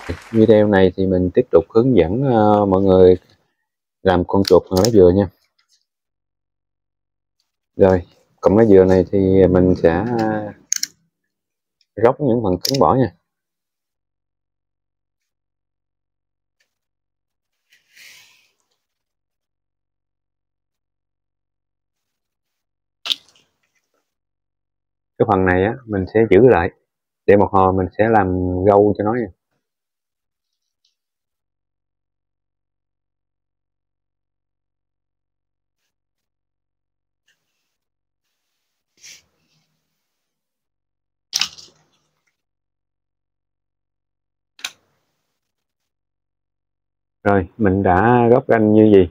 Video này thì mình tiếp tục hướng dẫn mọi người làm con chuột bằng lá dừa nha. Rồi, cọng lá dừa này thì mình sẽ róc những phần cứng bỏ nha. Cái phần này á mình sẽ giữ lại để một hồi mình sẽ làm gâu cho nó nha. Rồi mình đã góc ranh như gì,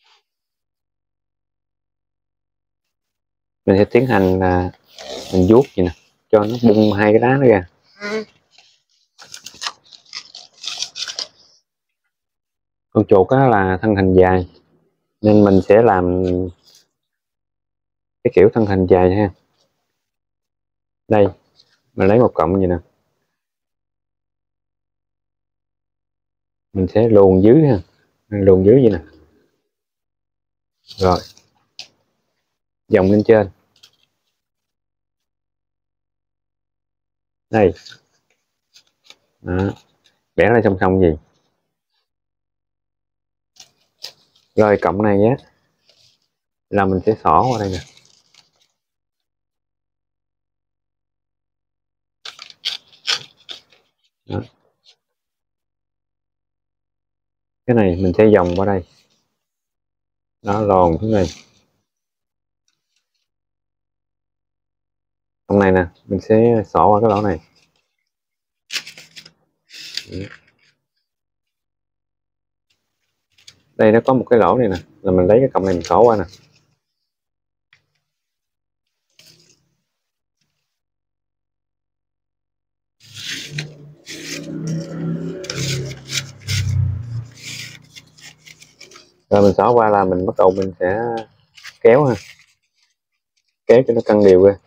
mình sẽ tiến hành là mình vuốt vậy nè cho nó bung hai cái đá nó ra. Con chuột á là thân hình dài nên mình sẽ làm cái kiểu thân hình dài ha. Đây mình lấy một cọng vậy nè, mình sẽ luồn dưới ha, luồn dưới vậy nè, rồi vòng lên trên đây. Đó, vẽ ra song song gì. Rồi cọng này á là mình sẽ xỏ qua đây nè. Đó. Cái này mình sẽ vòng qua đây, nó lòn xuống đây. Cọng này nè mình sẽ xỏ qua cái lỗ này. Đây nó có một cái lỗ này nè, là mình lấy cái cọng này mình xỏ qua nè. Rồi mình xỏ qua là mình bắt đầu mình sẽ kéo ha, kéo cho nó cân đều ra.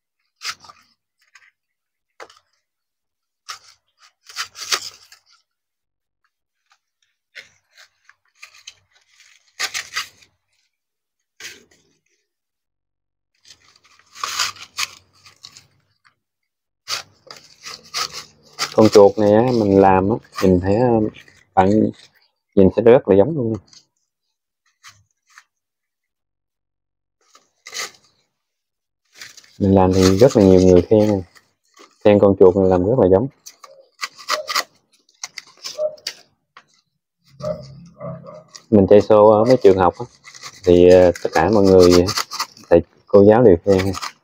Con chuột này á mình làm á, nhìn thấy bạn nhìn sẽ rất là giống luôn. Mình làm thì rất là nhiều người khen con chuột này làm rất là giống. Mình chạy show ở mấy trường học á, thì tất cả mọi người thầy cô giáo đều khen.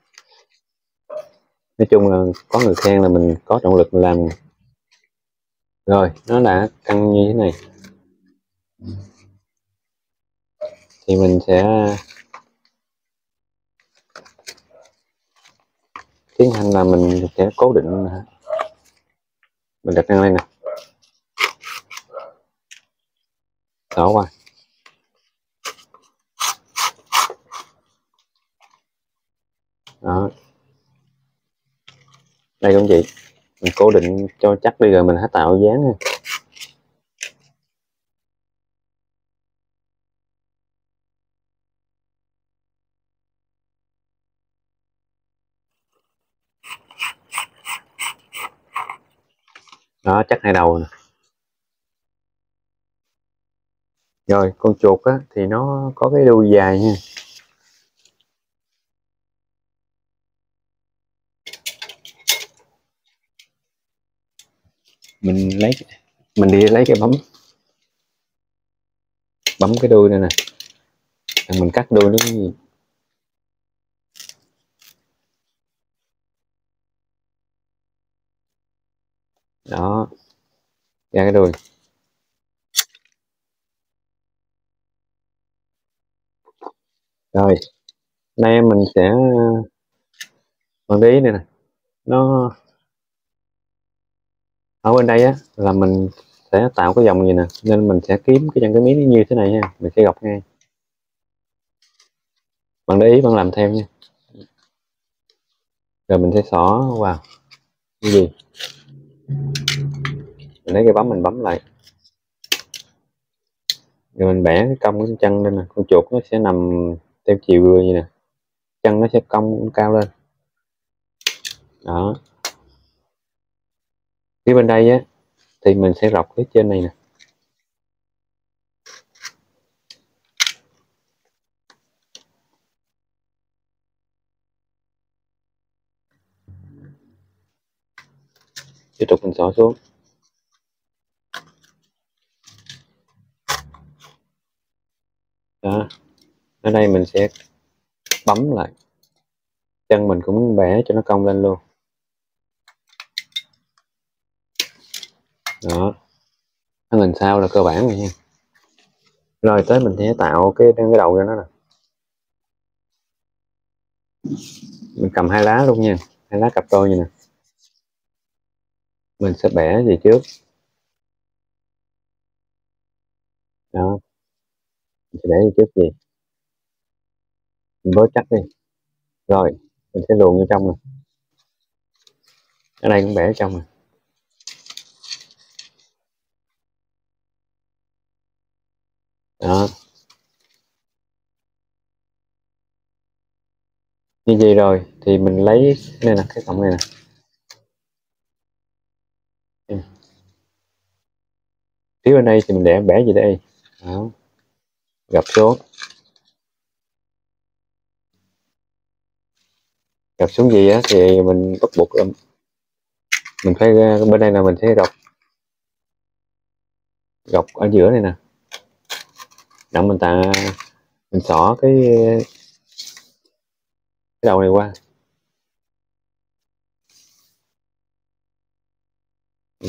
Nói chung là có người khen là mình có động lực mình làm. Rồi nó đã căng như thế này thì mình sẽ tiến hành là mình sẽ cố định, mình đặt ngang đây nè, đổ qua. Đó, đây cũng vậy, mình cố định cho chắc đi rồi mình hãy tạo dáng nha. Đó, chắc hai đầu nè. Rồi con chuột á thì nó có cái đuôi dài nha, mình đi lấy cái bấm cái đuôi này nè, mình cắt đuôi nó cái gì. Đó, ra cái đuôi. Rồi nay mình sẽ bằng đi này nè, nó ở bên đây á là mình sẽ tạo cái vòng gì nè, nên mình sẽ kiếm cái chân cái miếng như thế này nha, mình sẽ gọc ngay. Bạn để ý bạn làm theo nha. Rồi mình sẽ xỏ vào cái gì. mình lấy cái bấm mình bấm lại, rồi mình bẻ cái cong cái chân lên nè, con chuột nó sẽ nằm theo chiều như nè, chân nó sẽ cong cao lên đó. Phía bên đây á thì mình sẽ rọc phía trên này nè, tiếp tục mình xỏ xuống đó. Ở đây mình sẽ bấm lại, chân mình cũng bẻ cho nó cong lên luôn đó. Cái mình sau là cơ bản rồi nha. Rồi tới mình sẽ tạo cái đầu cho nó nè, mình cầm hai lá luôn nha, hai lá cặp đôi như nè, mình sẽ bẻ về trước đó, mình sẽ bẻ về trước gì, mình bó chắc đi, rồi mình sẽ luồn vô trong nè, ở đây cũng bẻ ở trong nè đó. Như vậy rồi thì mình lấy đây nè, cái cọng này nè. Phía bên đây thì mình để bẻ về đây đó, gập xuống, gập xuống gì á thì mình bắt buộc mình phải bên đây là mình sẽ gọc ở giữa này nè, đặng mình xỏ cái đầu này qua. Ừ.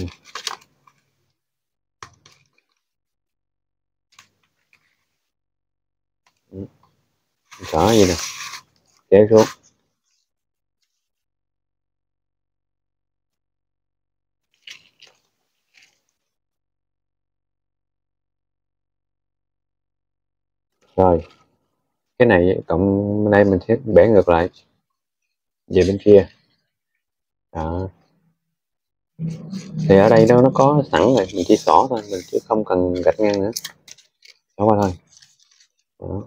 Ừ. Mình xỏ gì nè, kéo xuống rồi. Cái này cộng bên đây mình sẽ bẻ ngược lại về bên kia đó. Thì ở đây nó có sẵn rồi, mình chỉ xỏ thôi, mình chứ không cần gạch ngang nữa, xỏ qua thôi đó.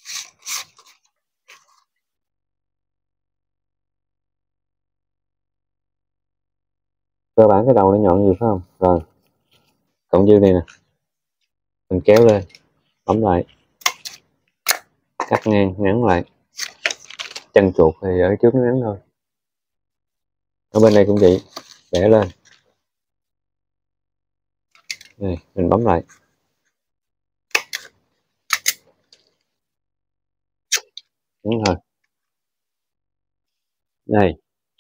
Cơ bản cái đầu nó nhọn nhiều phải không, rồi cộng dư này nè, mình kéo lên bấm lại, cắt ngang ngắn lại, chân chuột thì ở trước nó ngắn thôi, ở bên đây cũng vậy, bẻ lên này, mình bấm lại đúng rồi. Đây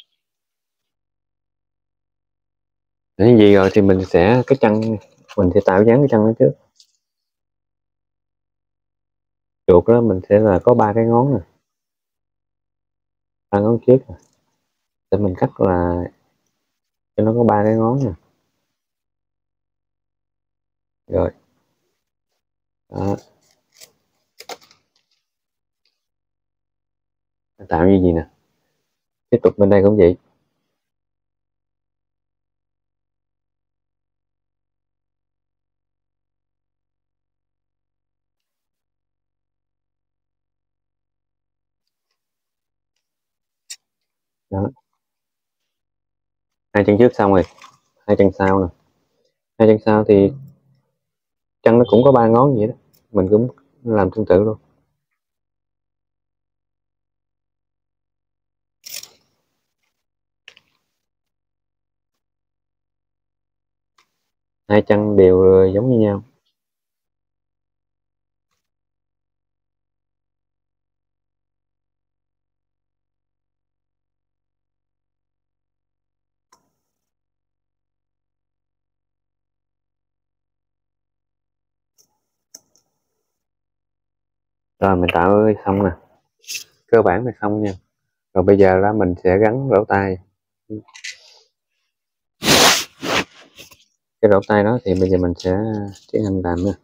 cái gì rồi thì mình sẽ cái chân mình sẽ tạo dáng cái chân nó trước, chuột đó mình sẽ là có ba cái ngón nè, ba ngón trước nè, để mình cắt là cho nó có ba cái ngón nè, rồi đó. Tạo như gì nè, tiếp tục bên đây cũng vậy đó. Hai chân trước xong rồi, hai chân sau nè, hai chân sau thì chân nó cũng có ba ngón vậy đó, mình cũng làm tương tự luôn. Hai chân đều giống như nhau rồi, mình tạo xong nè, cơ bản là xong nha. Rồi bây giờ là mình sẽ gắn lỗ tai, cái lỗ tai đó thì bây giờ mình sẽ tiến hành làm nha.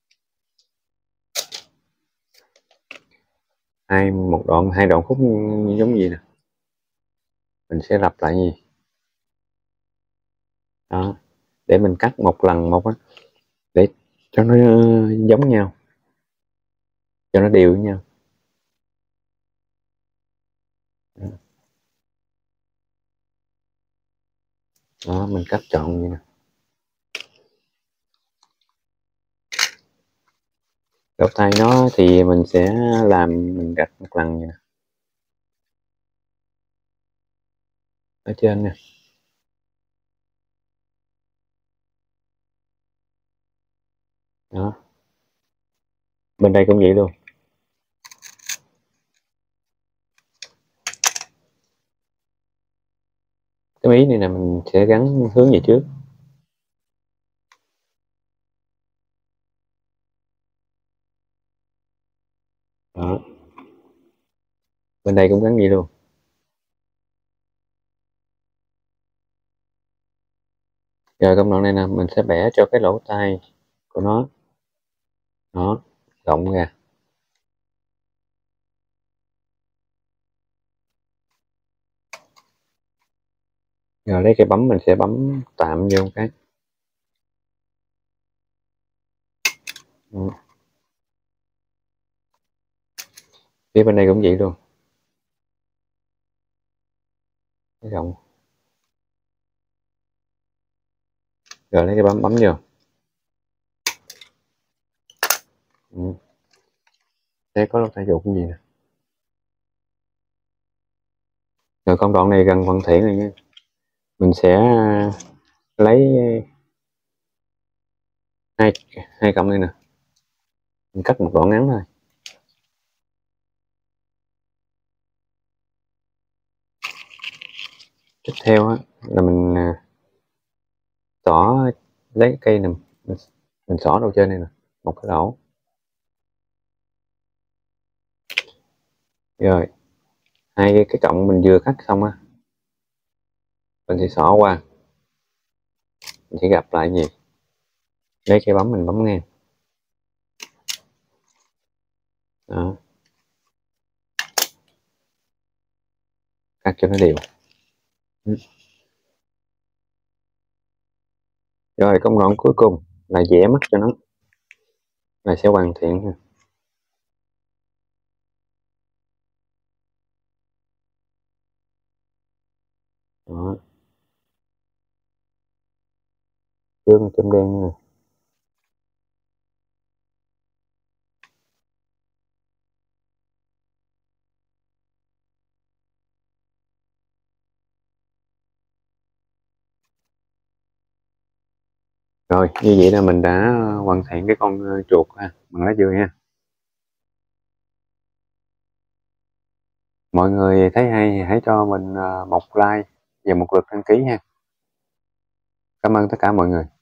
Một đoạn, hai đoạn khúc giống gì nè, mình sẽ lặp lại gì đó, để mình cắt một lần một á, để cho nó giống nhau, cho nó đều với nhau. Đó, mình cắt tròn vậy nè. Lỗ tai nó thì mình sẽ mình gạch một lần vậy nè, ở trên nè. Đó, bên đây cũng vậy luôn. Cái mí này nè mình sẽ gắn hướng về trước. Đó, bên đây cũng gắn vậy luôn. Rồi công đoạn này nè, mình sẽ bẻ cho cái lỗ tai của nó. Đó, rộng ra. Rồi lấy cái bấm mình sẽ bấm tạm vô một cái. Phía bên đây cũng vậy luôn, cái rộng. Rồi lấy cái bấm vô. Thế có lỗ tai ruột cái gì nè. Rồi công đoạn này gần hoàn thiện rồi nha. Mình sẽ lấy hai cọng này nè, mình cắt một đoạn ngắn thôi. Tiếp theo á là mình xỏ, lấy cái cây này mình xỏ đầu trên này nè, một cái lỗ. Rồi hai cái cọng mình vừa cắt xong á, mình sẽ xỏ qua, mình sẽ gặp lại gì, lấy cái bấm mình bấm ngang. Đó, cắt cho nó đều. Rồi công đoạn cuối cùng là vẽ mắt cho nó, là sẽ hoàn thiện ha. Đó, chương châm đen nè. Rồi như vậy là mình đã hoàn thiện cái con chuột bằng lá dừa nha. Mọi người thấy hay thì hãy cho mình một like và một lượt đăng ký nha. Cảm ơn tất cả mọi người.